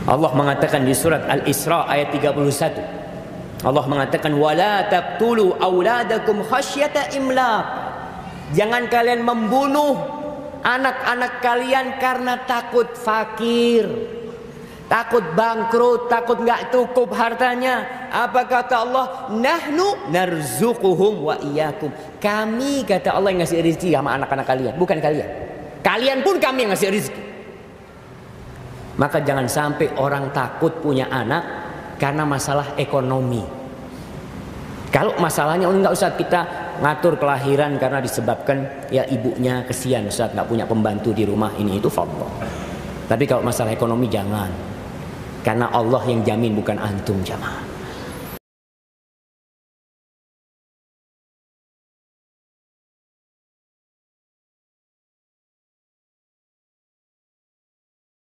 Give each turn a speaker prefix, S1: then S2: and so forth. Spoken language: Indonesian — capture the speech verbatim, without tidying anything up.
S1: Allah mengatakan di surat Al-Isra ayat tiga puluh satu. Allah mengatakan wala taqtulu auladakum khasyata imlaq. Jangan kalian membunuh anak-anak kalian karena takut fakir, takut bangkrut, takut nggak cukup hartanya. Apa kata Allah? Nahnu narzuquhum wa iyyakum. Kami, kata Allah, yang ngasih rezeki sama anak-anak kalian, bukan kalian. Kalian pun kami yang ngasih rezeki. Maka jangan sampai orang takut punya anak karena masalah ekonomi. Kalau masalahnya oh, enggak usah kita ngatur kelahiran karena disebabkan ya ibunya kesian Ustaz nggak punya pembantu di rumah ini itu fadhol. Tapi kalau masalah ekonomi jangan. Karena Allah yang jamin bukan antum jamaah.